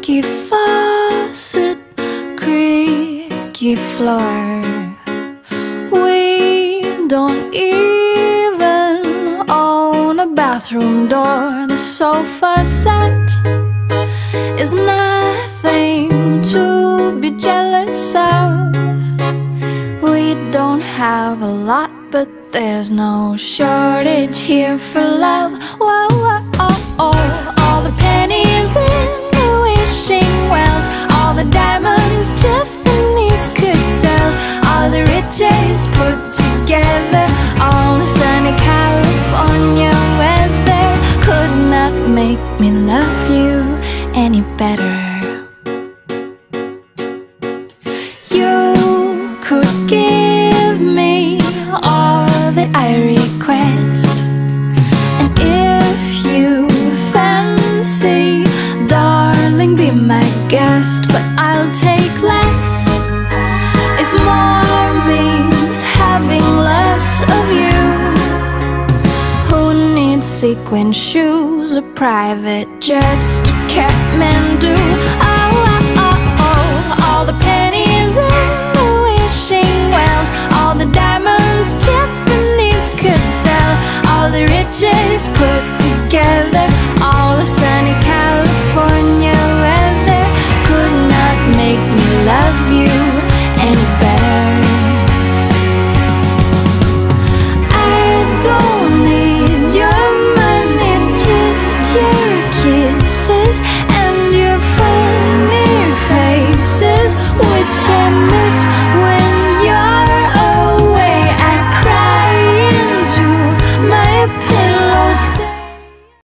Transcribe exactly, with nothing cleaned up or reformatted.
leaky faucet, creaky floor. We don't even own a bathroom door. The sofa set is nothing to be jealous of. We don't have a lot, but there's no shortage here for love. Whoa, whoa, oh, oh. All the pennies in the wishing wells, all the diamonds Tiffany's could sell, all the riches put together, all the sunny California weather could not make me love you any better. You could give me all that I request, and if you fancy, darling, be my guest. But I'll take less if more means having less of you. Who needs sequin shoes or private jets to Kathmandu? Oh, oh, oh, oh. All the pennies in the wishing wells, all the diamonds Tiffany's could sell, all the riches put together, all the sunny California weather could not make me love you